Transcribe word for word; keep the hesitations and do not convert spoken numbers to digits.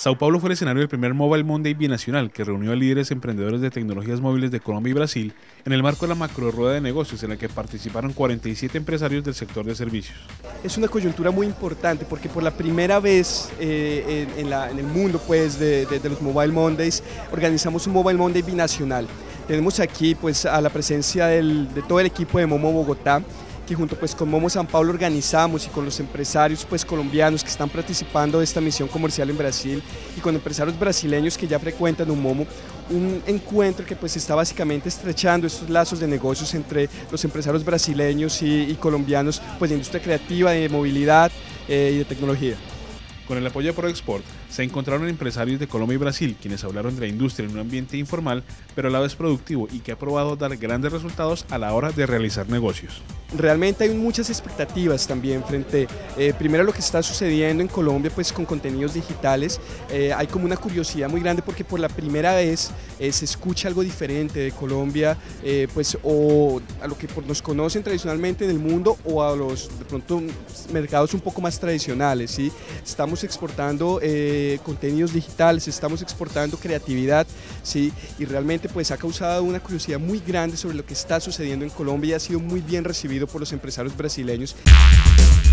Sao Paulo fue el escenario del primer Mobile Monday binacional que reunió a líderes emprendedores de tecnologías móviles de Colombia y Brasil en el marco de la macro rueda de negocios en la que participaron cuarenta y siete empresarios del sector de servicios. Es una coyuntura muy importante porque por la primera vez eh, en, en, la, en el mundo pues, de, de, de los Mobile Mondays organizamos un Mobile Monday binacional. Tenemos aquí pues, a la presencia del, de todo el equipo de Momo Bogotá, que junto pues, con Momo San Paulo organizamos y con los empresarios pues, colombianos que están participando de esta misión comercial en Brasil y con empresarios brasileños que ya frecuentan un Momo, un encuentro que pues, está básicamente estrechando estos lazos de negocios entre los empresarios brasileños y, y colombianos pues, de industria creativa, de movilidad eh, y de tecnología. Con el apoyo de ProExport, se encontraron empresarios de Colombia y Brasil, quienes hablaron de la industria en un ambiente informal, pero a la vez productivo y que ha probado dar grandes resultados a la hora de realizar negocios. Realmente hay muchas expectativas también frente, eh, primero a lo que está sucediendo en Colombia pues con contenidos digitales, eh, hay como una curiosidad muy grande porque por la primera vez eh, se escucha algo diferente de Colombia, eh, pues o a lo que nos conocen tradicionalmente en el mundo o a los de pronto mercados un poco más tradicionales, ¿sí? Estamos exportando eh, contenidos digitales, estamos exportando creatividad, ¿sí? Y realmente pues ha causado una curiosidad muy grande sobre lo que está sucediendo en Colombia y ha sido muy bien recibido por los empresarios brasileños.